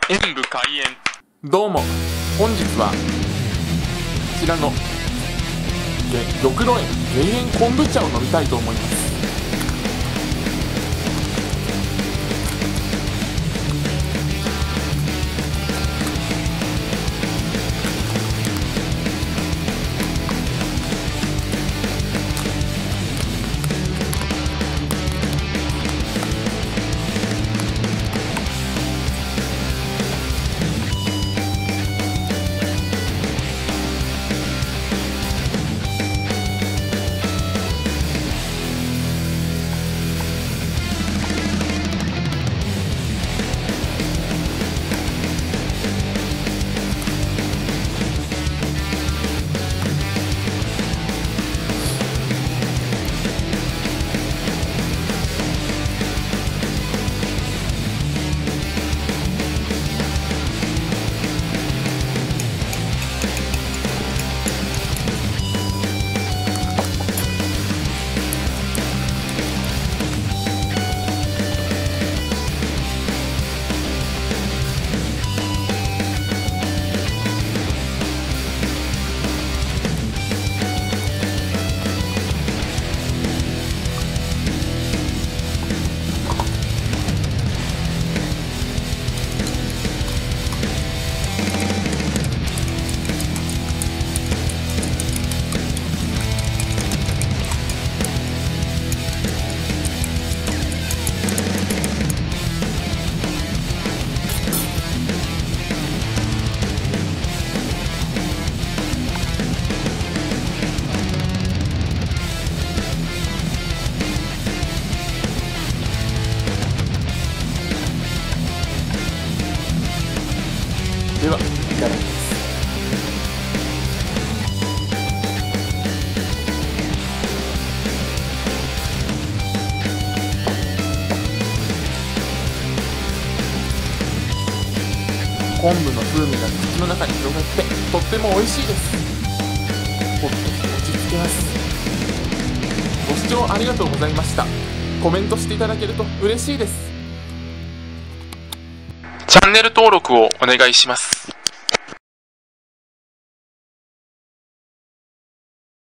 演武開演。 どうも、本日はこちらの玉露園減塩昆布茶を飲みたいと思います。では、いただきます。昆布の風味が口の中に広がってとっても美味しいです。ほっと落ち着けます。ご視聴ありがとうございました。コメントしていただけると嬉しいです。 チャンネル登録をお願いします。